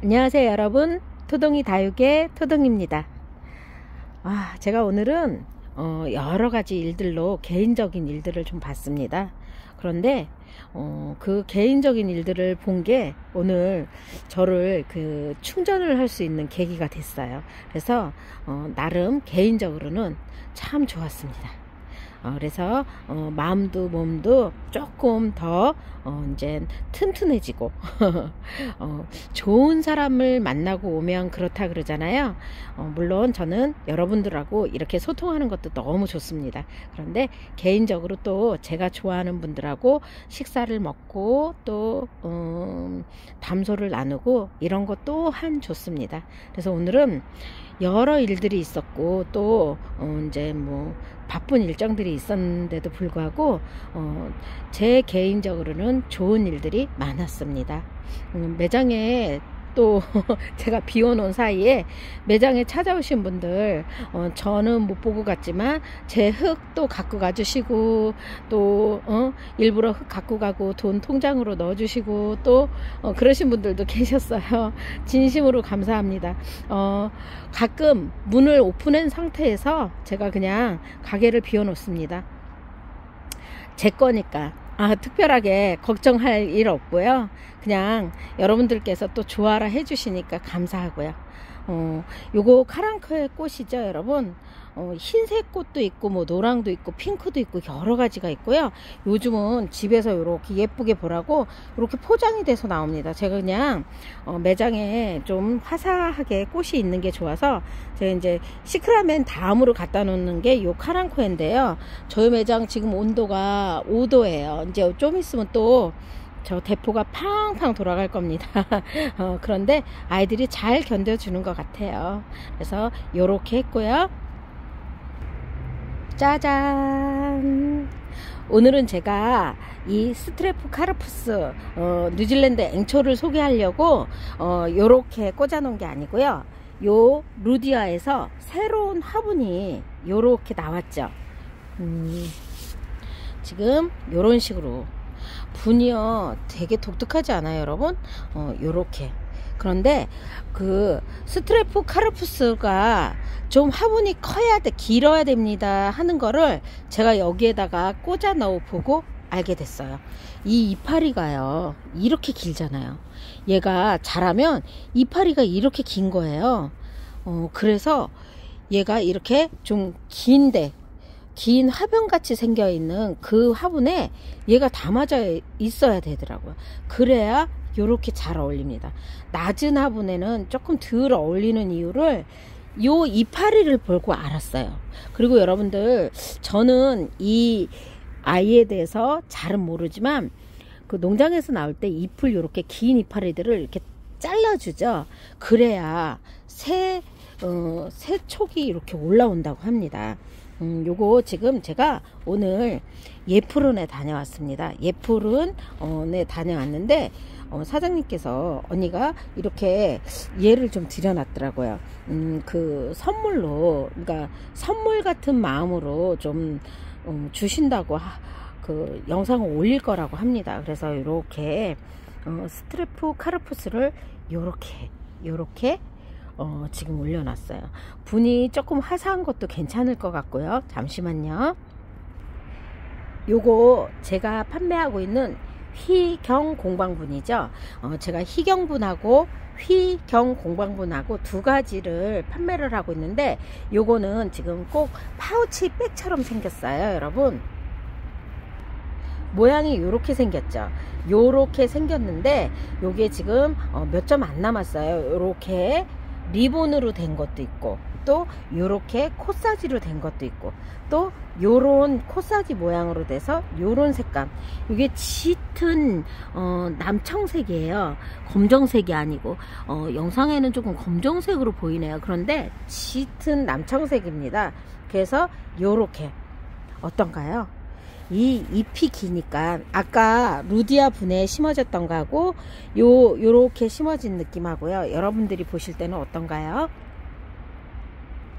안녕하세요 여러분, 토동이 다육의 토동입니다. 제가 오늘은 여러가지 일들로 개인적인 일들을 좀 봤습니다. 그런데 그 개인적인 일들을 본 게 오늘 저를 충전을 할 수 있는 계기가 됐어요. 그래서 나름 개인적으로는 참 좋았습니다. 그래서 마음도 몸도 조금 더 이제 튼튼해지고 좋은 사람을 만나고 오면 그렇다 그러잖아요. 물론 저는 여러분들하고 이렇게 소통하는 것도 너무 좋습니다. 그런데 개인적으로 또 제가 좋아하는 분들하고 식사를 먹고 또 담소를 나누고 이런 것 또한 좋습니다. 그래서 오늘은 여러 일들이 있었고 또 이제 뭐 바쁜 일정들이 있었는데도 불구하고 제 개인적으로는 좋은 일들이 많았습니다. 매장에 또 제가 비워놓은 사이에 매장에 찾아오신 분들 저는 못 보고 갔지만 제 흙도 갖고 가주시고 또 일부러 흙 갖고 가고 돈 통장으로 넣어주시고 또 그러신 분들도 계셨어요. 진심으로 감사합니다. 가끔 문을 오픈한 상태에서 제가 그냥 가게를 비워놓습니다. 제 거니까 특별하게 걱정할 일 없고요. 그냥 여러분들께서 또 좋아라 해주시니까 감사하고요. 요거 카랑크의 꽃이죠 여러분. 흰색 꽃도 있고 뭐 노랑도 있고 핑크도 있고 여러 가지가 있고요. 요즘은 집에서 이렇게 예쁘게 보라고 이렇게 포장이 돼서 나옵니다. 제가 그냥 매장에 좀 화사하게 꽃이 있는 게 좋아서 제가 이제 시크라멘 다음으로 갖다 놓는 게 요 카랑코인데요. 저희 매장 지금 온도가 5도예요. 이제 좀 있으면 또 저 대포가 팡팡 돌아갈 겁니다. 그런데 아이들이 잘 견뎌주는 것 같아요. 그래서 요렇게 했고요. 짜잔! 오늘은 제가 이 스트레프카르푸스 뉴질랜드 앵초를 소개하려고 요렇게 꽂아 놓은 게 아니고요. 요 루디아에서 새로운 화분이 요렇게 나왔죠. 지금 요런 식으로 분이요 되게 독특하지 않아요 여러분? 요렇게. 그런데 그 스트레프카르푸스가 좀 화분이 커야 돼, 길어야 됩니다 하는 거를 제가 여기에다가 꽂아 넣어 보고 알게 됐어요. 이 이파리가요 이렇게 길잖아요. 얘가 자라면 이파리가 이렇게 긴 거예요. 그래서 얘가 이렇게 좀 긴데 긴 화병같이 생겨있는 그 화분에 얘가 담아져 있어야 되더라고요. 그래야 요렇게 잘 어울립니다. 낮은 화분에는 조금 덜 어울리는 이유를 요 이파리를 보고 알았어요. 그리고 여러분들, 저는 이 아이에 대해서 잘은 모르지만 그 농장에서 나올 때 잎을 요렇게 긴 이파리들을 이렇게 잘라주죠. 그래야 새 촉이 이렇게 올라온다고 합니다. 요거 지금 제가 오늘 예프론에 다녀왔습니다. 예프론에 다녀왔는데 사장님께서 언니가 이렇게 얘를 좀 들여놨더라고요. 그 선물로, 그러니까 선물 같은 마음으로 좀 주신다고 그 영상을 올릴 거라고 합니다. 그래서 이렇게 스트레프카르푸스를 요렇게 지금 올려놨어요. 분이 조금 화사한 것도 괜찮을 것 같고요. 잠시만요. 요거 제가 판매하고 있는 휘경 공방분이죠. 제가 희경분하고 휘경 공방분하고 두 가지를 판매를 하고 있는데 요거는 지금 꼭 파우치 백처럼 생겼어요 여러분. 모양이 요렇게 생겼죠. 요렇게 생겼는데 요게 지금 몇 점 안 남았어요. 요렇게 리본으로 된 것도 있고 또 요렇게 코사지로 된 것도 있고 또 요런 코사지 모양으로 돼서 요런 색감, 이게 짙은 남청색이에요. 검정색이 아니고 영상에는 조금 검정색으로 보이네요. 그런데 짙은 남청색입니다. 그래서 요렇게 어떤가요? 이 잎이 기니까 아까 루디아 분에 심어졌던 거하고 요렇게 심어진 느낌하고요. 여러분들이 보실 때는 어떤가요?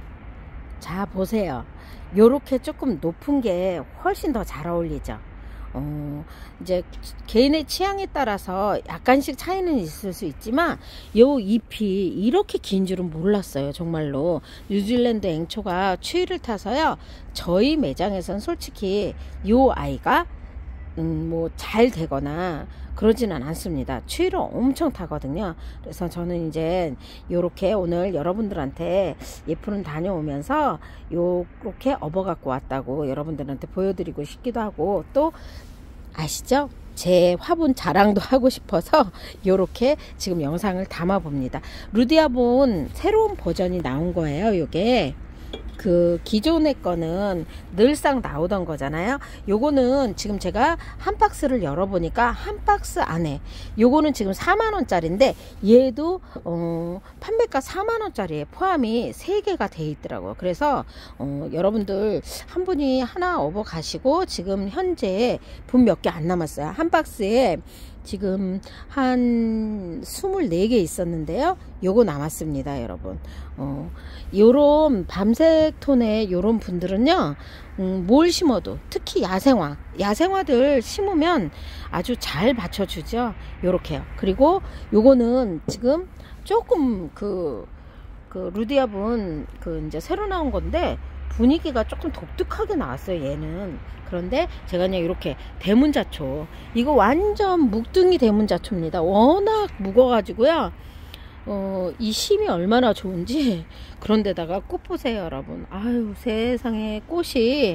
자 보세요. 요렇게 조금 높은 게 훨씬 더 잘 어울리죠. 이제 개인의 취향에 따라서 약간씩 차이는 있을 수 있지만 요 잎이 이렇게 긴 줄은 몰랐어요. 정말로 뉴질랜드 앵초가 추위를 타서요, 저희 매장에선 솔직히 요 아이가 뭐 잘 되거나 그러지는 않습니다. 추위를 엄청 타거든요. 그래서 저는 이제 요렇게 오늘 여러분들한테 예프른 다녀오면서 요렇게 업어 갖고 왔다고 여러분들한테 보여드리고 싶기도 하고, 또 아시죠? 제 화분 자랑도 하고 싶어서 요렇게 지금 영상을 담아 봅니다. 루디아본 새로운 버전이 나온 거예요. 요게 그 기존의 거는 늘상 나오던 거잖아요. 요거는 지금 제가 한 박스를 열어보니까 한 박스 안에 요거는 지금 4만원짜리인데 얘도 판매가 4만원짜리에 포함이 3개가 돼 있더라고요. 그래서 여러분들 한 분이 하나 업어 가시고, 지금 현재 분 몇 개 안 남았어요. 한 박스에 지금 한 24개 있었는데요. 요거 남았습니다, 여러분. 요런 밤색 톤의 요런 분들은요, 뭘 심어도, 특히 야생화들 심으면 아주 잘 받쳐주죠. 요렇게요. 그리고 요거는 지금 조금 그 루디아분 이제 새로 나온 건데 분위기가 조금 독특하게 나왔어요, 얘는. 그런데 제가 그냥 이렇게 대문자초, 이거 완전 묵둥이 대문자초입니다. 워낙 묵어가지고요, 이 힘이 얼마나 좋은지. 그런데다가 꽃 보세요, 여러분. 아유, 세상에 꽃이,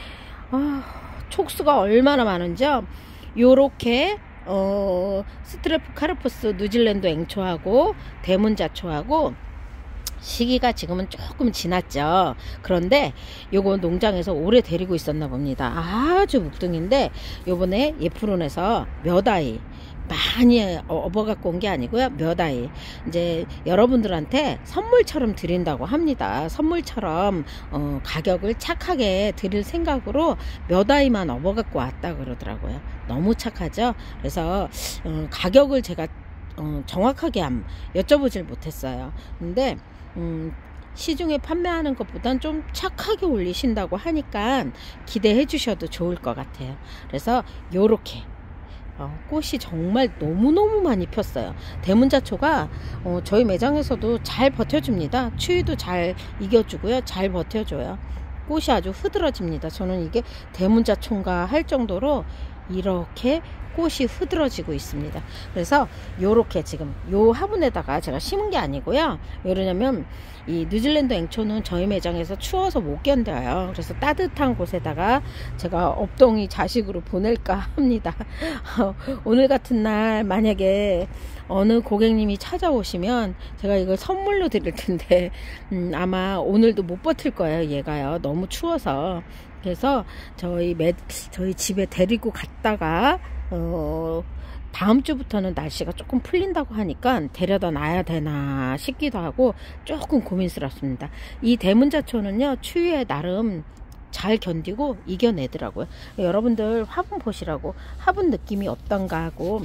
촉수가 얼마나 많은지요. 요렇게 스트레프카르푸스 뉴질랜드 앵초하고 대문자초하고 시기가 지금은 조금 지났죠. 그런데 요거 농장에서 오래 데리고 있었나 봅니다. 아주 묵둥인데 요번에 예프론에서 몇 아이 많이 업어 갖고 온 게 아니고요, 몇 아이 이제 여러분들한테 선물처럼 드린다고 합니다. 선물처럼 가격을 착하게 드릴 생각으로 몇 아이만 업어 갖고 왔다 그러더라고요. 너무 착하죠. 그래서 가격을 제가 정확하게 여쭤보질 못했어요. 근데 시중에 판매하는 것보단 좀 착하게 올리신다고 하니까 기대해 주셔도 좋을 것 같아요. 그래서 요렇게 꽃이 정말 너무너무 많이 폈어요. 대문자초가 저희 매장에서도 잘 버텨줍니다. 추위도 잘 이겨주고요, 잘 버텨줘요. 꽃이 아주 흐드러집니다. 저는 이게 대문자초인가 할 정도로 이렇게 꽃이 흐드러지고 있습니다. 그래서 요렇게 지금 요 화분에다가 제가 심은 게 아니고요. 왜냐면 이 뉴질랜드 앵초는 저희 매장에서 추워서 못 견뎌요. 그래서 따뜻한 곳에다가 제가 업동이 자식으로 보낼까 합니다. 오늘 같은 날 만약에 어느 고객님이 찾아오시면 제가 이걸 선물로 드릴 텐데 아마 오늘도 못 버틸 거예요, 얘가요. 너무 추워서. 그래서 저희 집에 데리고 갔다가 다음 주부터는 날씨가 조금 풀린다고 하니까 데려다 놔야 되나 싶기도 하고 조금 고민스럽습니다. 이 대문자초는요, 추위에 나름 잘 견디고 이겨내더라고요. 여러분들 화분 보시라고, 화분 느낌이 어떤가 하고.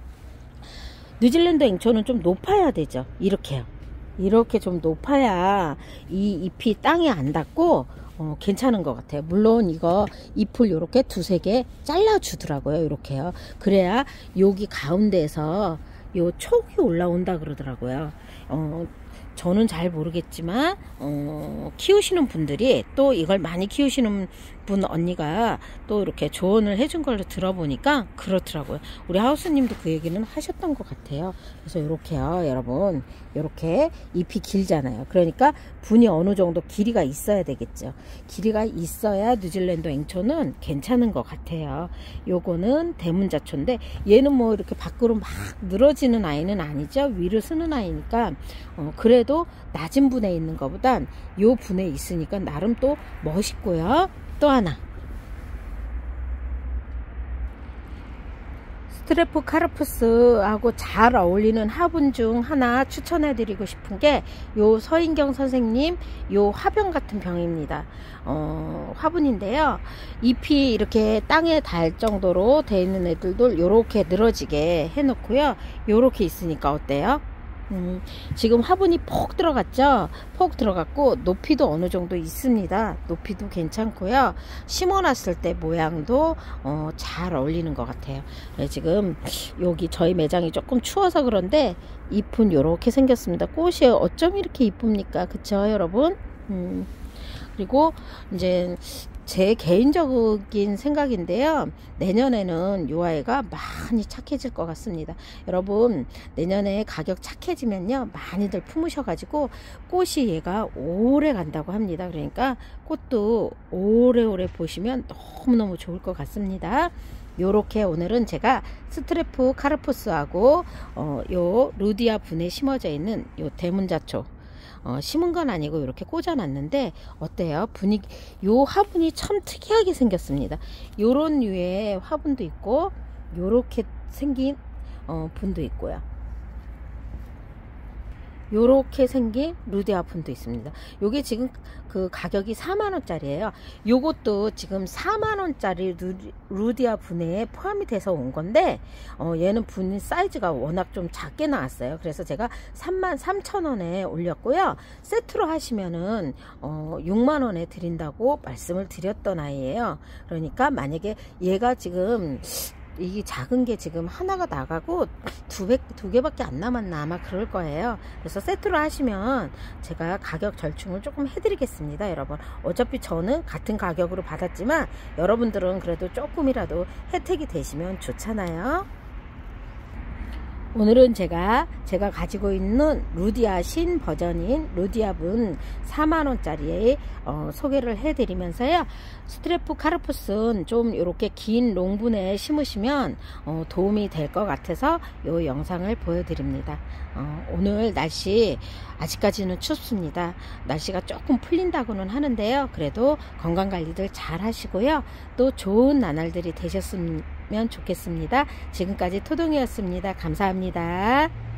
뉴질랜드 앵초는 좀 높아야 되죠. 이렇게요. 이렇게 좀 높아야 이 잎이 땅에 안 닿고 괜찮은 것 같아요. 물론 이거 잎을 이렇게 2-3개 잘라 주더라고요. 이렇게요. 그래야 여기 가운데에서 요 촉이 올라온다 그러더라고요. 저는 잘 모르겠지만 키우시는 분들이, 또 이걸 많이 키우시는 분 언니가 또 이렇게 조언을 해준 걸 들어보니까 그렇더라고요. 우리 하우스님도 그 얘기는 하셨던 것 같아요. 그래서 이렇게요, 여러분, 이렇게 잎이 길잖아요. 그러니까 분이 어느 정도 길이가 있어야 되겠죠. 길이가 있어야 뉴질랜드 앵초는 괜찮은 것 같아요. 요거는 대문자초인데 얘는 뭐 이렇게 밖으로 막 늘어지는 아이는 아니죠. 위를 쓰는 아이니까 그래도 낮은 분에 있는 것보단 요 분에 있으니까 나름 또 멋있고요. 또 하나, 스트레프카르푸스하고 잘 어울리는 화분 중 하나 추천해 드리고 싶은 게 요 서인경 선생님 요 화병 같은 병입니다. 화분인데요, 잎이 이렇게 땅에 닿을 정도로 되어 있는 애들도 요렇게 늘어지게 해 놓고요. 요렇게 있으니까 어때요? 지금 화분이 폭 들어갔죠. 폭 들어갔고 높이도 어느 정도 있습니다. 높이도 괜찮고요. 심어놨을 때 모양도 잘 어울리는 것 같아요. 네, 지금 여기 저희 매장이 조금 추워서 그런데 잎은 이렇게 생겼습니다. 꽃이 어쩜 이렇게 이쁩니까? 그쵸 여러분? 그리고 이제 제 개인적인 생각인데요. 내년에는 요 아이가 많이 착해질 것 같습니다. 여러분 내년에 가격 착해지면요 많이들 품으셔가지고 꽃이 얘가 오래 간다고 합니다. 그러니까 꽃도 오래오래 보시면 너무너무 좋을 것 같습니다. 요렇게 오늘은 제가 스트레프 카르푸스하고 요 루디아 분에 심어져 있는 요 대문자초 심은 건 아니고 이렇게 꽂아 놨는데 어때요? 분위기, 요 화분이 참 특이하게 생겼습니다. 요런 류의 화분도 있고 요렇게 생긴 분도 있고요. 요렇게 생긴 루디아 분도 있습니다. 요게 지금 그 가격이 4만원짜리예요. 요것도 지금 4만원짜리 루디아 분에 포함이 돼서 온 건데 얘는 분 사이즈가 워낙 좀 작게 나왔어요. 그래서 제가 33,000원에 올렸고요. 세트로 하시면은 6만원에 드린다고 말씀을 드렸던 아이예요. 그러니까 만약에 얘가 지금 이 작은 게 지금 하나가 나가고 두 개밖에 안 남았나 아마 그럴 거예요. 그래서 세트로 하시면 제가 가격 절충을 조금 해드리겠습니다. 여러분 어차피 저는 같은 가격으로 받았지만 여러분들은 그래도 조금이라도 혜택이 되시면 좋잖아요. 오늘은 제가 가지고 있는 루디아 신 버전인 루디아분 4만원짜리 소개를 해드리면서요. 스트레프 카르푸스는 좀 이렇게 긴 롱분에 심으시면 도움이 될 것 같아서 이 영상을 보여드립니다. 오늘 날씨 아직까지는 춥습니다. 날씨가 조금 풀린다고는 하는데요. 그래도 건강관리들 잘 하시고요. 또 좋은 나날들이 되셨으면 좋겠습니다. 지금까지 토동이었습니다. 감사합니다.